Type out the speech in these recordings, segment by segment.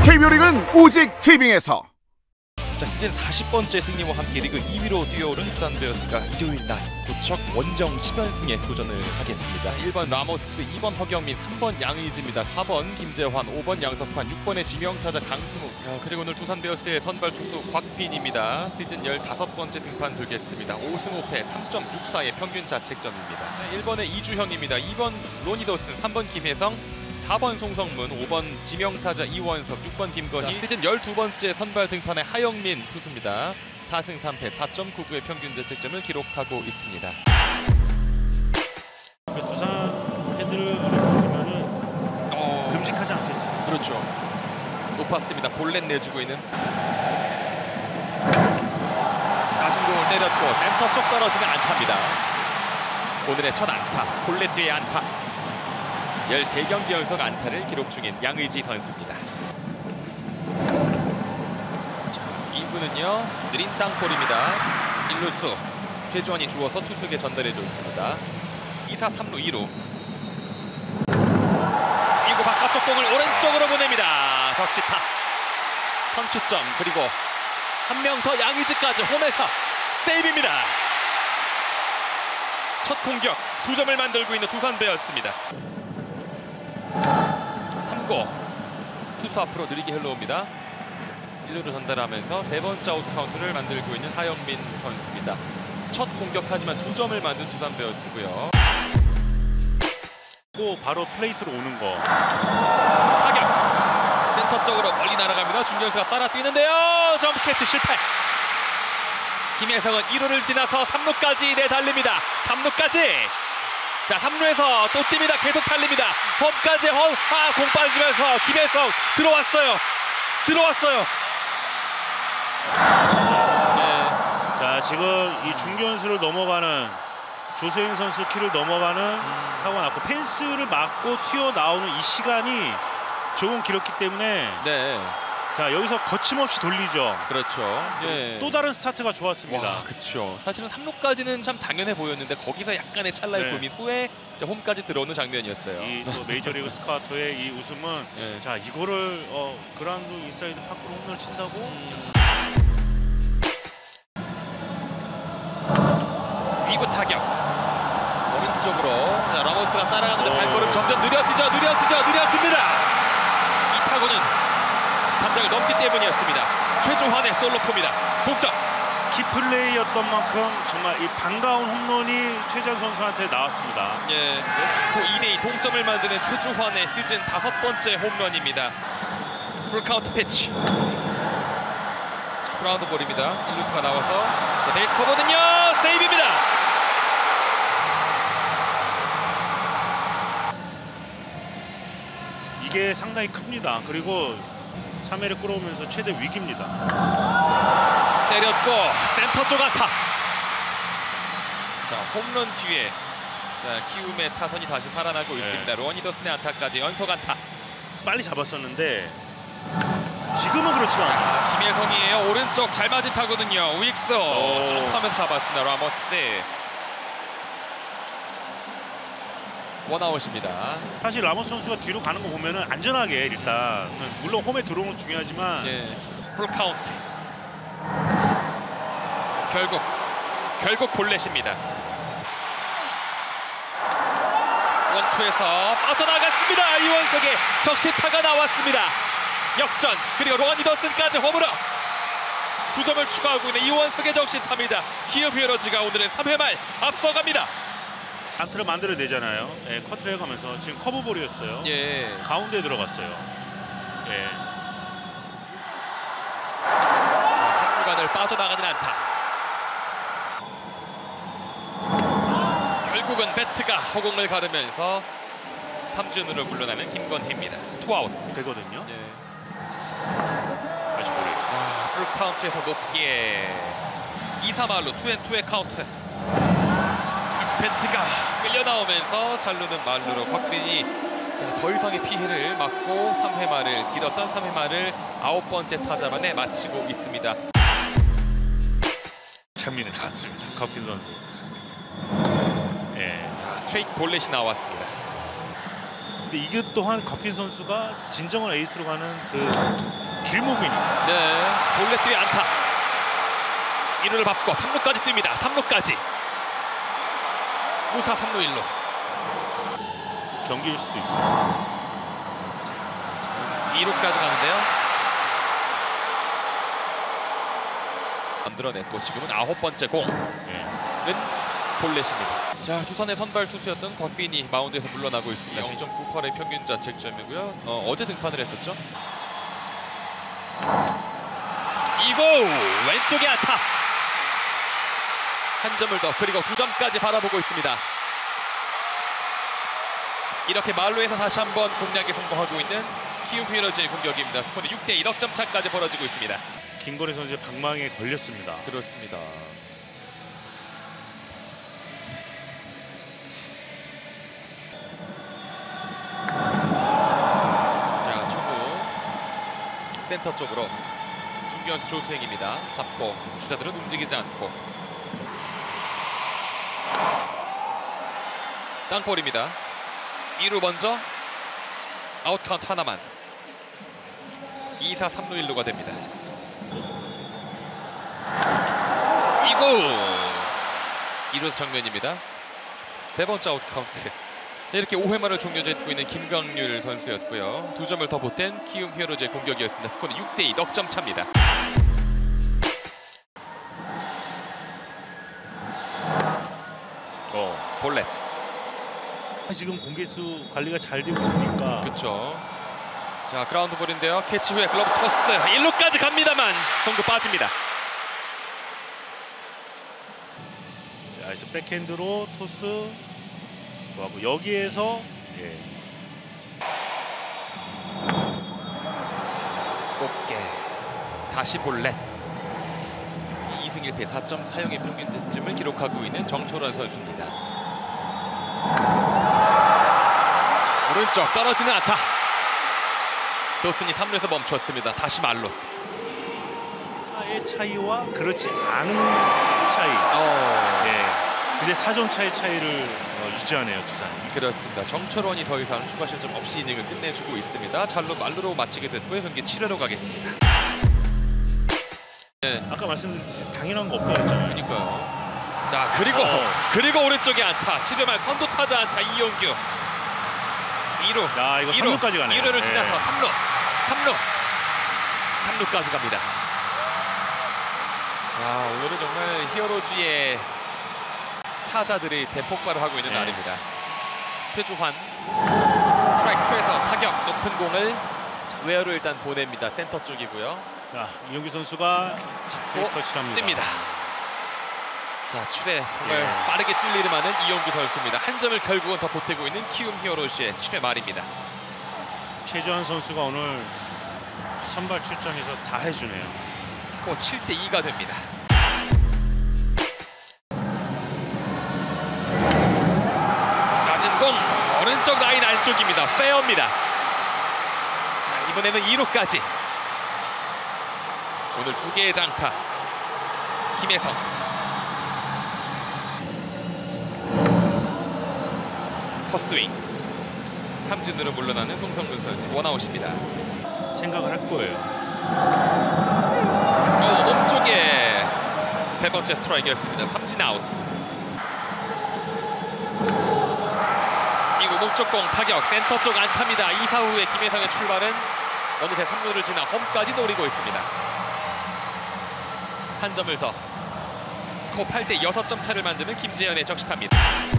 KBO 리그는 오직 티빙에서. 자, 시즌 40번째 승리와 함께 리그 2위로 뛰어오른 두산 베어스가 일요일 날 고척 원정 10연승에 도전을 하겠습니다. 1번 라모스, 2번 허경민, 3번 양의지입니다. 4번 김재환, 5번 양석환, 6번의 지명타자 강승우. 그리고 오늘 두산 베어스의 선발 투수 곽빈입니다. 시즌 15번째 등판 돌겠습니다. 5승 5패 3.64의 평균 자책점입니다. 자, 1번의 이주형입니다. 2번 로니더슨, 3번 김혜성, 4번 송성문, 5번 지명타자 이원석, 6번 김건희. 시즌 12번째 선발 등판의 하영민 투수입니다. 4승 3패 4.99의 평균 자책점을 기록하고 있습니다. 두산 팬들을 보시면은 끔찍하지 않겠습니까? 그렇죠. 높았습니다. 볼넷 내주고 있는. 낮은 공을 때렸고 센터 쪽 떨어지는 안타입니다. 오늘의 첫 안타, 볼넷 뒤의 안타. 13경기 연속 안타를 기록 중인 양의지 선수입니다. 자, 2구는요 느린 땅볼입니다. 1루수 최주환이 주워서 투수에게 전달해줬습니다. 2사 3루 2루. 2구 바깥쪽 공을 오른쪽으로 보냅니다. 적시타 선취점. 그리고 한 명 더 양의지까지 홈에서 세이브입니다. 첫 공격 2점을 만들고 있는 두산 베어스입니다. 3구 투수 앞으로 느리게 흘러옵니다. 1루로 전달하면서 세 번째 아웃 카운트를 만들고 있는 하영민 선수입니다. 첫 공격하지만 2점을 만든 두산 베어스고요. 또 바로 플레이트로 오는 거. 타격 센터 쪽으로 멀리 날아갑니다. 중견수가 따라 뛰는데요. 점프 캐치 실패. 김혜성은 1루를 지나서 3루까지 내달립니다. 3루까지. 자, 3루에서 또 뜁니다. 계속 달립니다. 홈까지 공 빠지면서 김혜성 들어왔어요. 네. 자, 지금 이 중견수를 넘어가는 조세인 선수 키를 넘어가는 타구가 났고 펜스를 맞고 튀어나오는 이 시간이 조금 길었기 때문에 네. 자, 여기서 거침없이 돌리죠. 그렇죠. 예. 또 다른 스타트가 좋았습니다. 와, 그렇죠. 사실은 3루까지는 참 당연해 보였는데 거기서 약간의 찰나의 네. 고민 후에 홈까지 들어오는 장면이었어요. 이 또 메이저리그 스카우터의 이 웃음은 네. 자, 이거를 그라운드 인사이드 파크로 홈런을 친다고? 2구 타격 오른쪽으로. 자, 라모스가 따라가는데 발걸음 점점 느려집니다. 이 타구는 담장을 넘기 때문이었습니다. 최주환의 솔로포입니다. 동점. 키플레이였던 만큼 정말 이 반가운 홈런이 최지환 선수한테 나왔습니다. 예, 2대2 동점을 만드는 최주환의 시즌 5번째 홈런입니다. 풀카운트 피치. 그라운드 볼입니다. 1루수가 나와서 자, 베이스 커버는요 세이브입니다. 이게 상당히 큽니다. 그리고 3회를 끌어오면서 최대 위기입니다. 때렸고 센터 쪽 안타. 자, 홈런 뒤에 자, 키움의 타선이 다시 살아나고 있습니다. 로니더슨의 안타까지 연속 안타. 빨리 잡았었는데 지금은 그렇지가 않아요. 김혜성이에요. 오른쪽 잘 맞은 타구는요. 우익수 점프하면서 잡았습니다. 라모스. 원아웃입니다. 사실 라모스 선수가 뒤로 가는 거 보면은 안전하게 일단 물론 홈에 들어오는 건 중요하지만 예, 풀카운트. 결국 볼넷입니다. 원투에서 빠져나갔습니다. 이원석의 적시타가 나왔습니다. 역전. 그리고 로니더슨까지 홈으로 2점을 추가하고 있는 이원석의 적시타입니다. 기업 히어로즈가 오늘은 3회 말 앞서갑니다. 안트를 만들어내잖아요. 예, 커트를 해가면서 지금 커브볼이었어요. 예. 가운데 들어갔어요. 예. 구간을 빠져나가는 안타. 결국은 배트가 허공을 가르면서 3준으로 물러나는 김건희입니다. 투아웃 되거든요. 예. 다시 볼이. 풀카운트에서 높게 2-3할로 투앤투의 카운트. 배트가 끌려나오면서 잘루는 말루로 곽빈이 더 이상의 피해를 막고 3회 말을 길었던 3회 말을 9번째 타자만에 마치고 있습니다. 장면이 나왔습니다. 곽빈 선수. 예. 스트레이트 볼넷이 나왔습니다. 근데 이게 또한 커핀 선수가 진정한 에이스로 가는 그 길목이니까. 네, 볼넷 뒤에 안타. 1루를 밟고 3루까지 뜁니다. 3루까지. 무사 3루 1루. 경기일 수도 있어요. 2루까지 가는데요. 만들어냈고 지금은 9번째 공은 볼넷입니다. 자, 두산의 선발 투수였던 곽빈이 마운드에서 물러나고 있습니다. 0.98의 평균 자책점이고요. 어제 등판을 했었죠. 이고 왼쪽에 안타. 한 점을 더, 그리고 2점까지 바라보고 있습니다. 이렇게 말로에서 다시 한번 공략에 성공하고 있는 키움 히어로즈의 공격입니다. 스코어는 6대1, 넉점 차까지 벌어지고 있습니다. 김건희 선수의 방망이에 걸렸습니다. 그렇습니다. 자, 초구 센터 쪽으로 중견수 조수행입니다. 잡고 주자들은 움직이지 않고 땅볼입니다. 2루 먼저 아웃 카운트 하나만. 2사 3루 1루가 됩니다. 이구 2루수 정면입니다. 세 번째 아웃 카운트. 이렇게 5회말을 종료짓고 있는 김광률 선수였고요. 2점을 더 보탠 키움 히어로즈의 공격이었습니다. 스코어는 6대2, 넉점 차입니다. 볼넷. 지금 공개수 관리가 잘 되고 있으니까. 그렇죠. 자, 그라운드 볼인데요. 캐치 후에 글러브 토스 1루까지 갑니다만 송구 빠집니다. 그래서 백핸드로 토스 좋아하고 여기에서 높게 다시 볼넷. 2승 1패 4.4영의 평균 득점을 기록하고 있는 정철원 선수입니다. 오른쪽 떨어지는 안타. 도슨이 3루에서 멈췄습니다. 다시 말로. 의 차이와 그렇지 않은 차이. 근데 4점 차의 차이를 유지하네요, 두산이. 그렇습니다. 정철원이 더 이상 추가 실점 없이 이닝을 끝내주고 있습니다. 잘로 말루로 마치게 됐고요. 경기 7회로 가겠습니다. 네. 아까 말씀드렸듯이 당연한 거 없다 그랬잖아요. 그러니까요. 자, 그리고 오른쪽에 안타. 7회 말 선두 타자 안타 이용규. 2루. 야, 이거 3루까지 가네요. 2루를 지나서 3루까지 갑니다. 야, 오늘은 정말 히어로즈의 타자들이 대폭발을 하고 있는 날입니다. 최주환 스트라이크 2에서 타격 높은 공을 외야로 일단 보냅니다. 센터 쪽이고요. 자, 이용규 선수가 잡고 터치합니다. 뜹니다. 자, 출에 정말 빠르게 뛸 일이 많은 이용규 선수입니다. 한 점을 결국은 더 보태고 있는 키움 히어로즈의 7회 말입니다. 최주환 선수가 오늘 선발 출장에서 다 해주네요. 스코어 7대2가 됩니다. 낮은 공 오른쪽 라인 안쪽입니다. 페어입니다. 자, 이번에는 2루까지. 오늘 2개의 장타. 김혜성. 헛스윙. 삼진으로 물러나는 송성근 선수. 원아웃입니다. 생각을 할 거예요. 몸쪽에 세 번째 스트라이크였습니다. 삼진 아웃. 이구 몸쪽 공 타격 센터 쪽 안타입니다. 2사 후에 김혜성의 출발은 어느새 3루를 지나 홈까지 노리고 있습니다. 한 점을 더. 스코어 8대 6점 차를 만드는 김재현의 적시타입니다.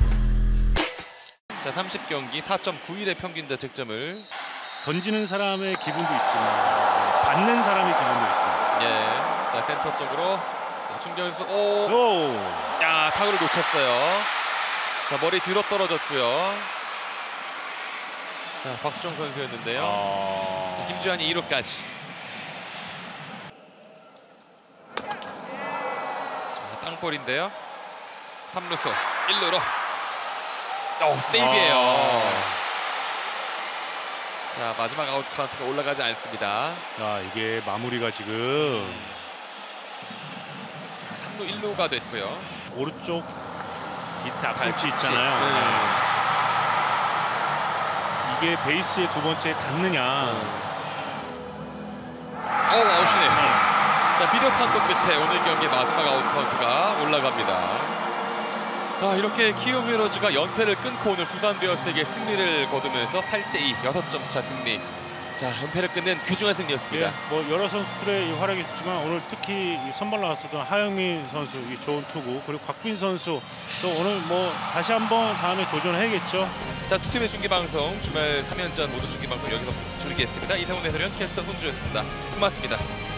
자, 30경기 4.91의 평균 자책점을. 던지는 사람의 기분도 있지만 받는 사람의 기분도 있습니다. 예. 자, 센터 쪽으로 중견수 야, 타구를 놓쳤어요. 자, 머리 뒤로 떨어졌고요. 자, 박수정 선수였는데요. 김주환이 2루까지. 자, 땅볼인데요. 3루수 1루로. 세이브예요. 자, 마지막 아웃 카운트가 올라가지 않습니다. 야, 이게 마무리가 지금 3루 1루가 됐고요. 오른쪽 밑에 앞꿈치 있잖아요. 이게 베이스의 두 번째에 닿느냐. 아웃이네요. 자, 비디오 판독 끝에 오늘 경기 마지막 아웃 카운트가 올라갑니다. 자, 이렇게 키움 히어로즈가 연패를 끊고 오늘 두산 베어스에게 승리를 거두면서 8대2 6점 차 승리. 자, 연패를 끊는 귀중한 승리였습니다. 예, 뭐 여러 선수들의 이 활약이 있었지만 오늘 특히 이 선발 나왔었던 하영민 선수 이 좋은 투구, 그리고 곽빈 선수 또 오늘 뭐 다시 한번 다음에 도전해야겠죠. 자, 두 팀의 중계 방송 주말 3연전 모두 중계 방송 여기서 줄이겠습니다. 이상훈 해설위원, 캐스터 손주였습니다. 고맙습니다.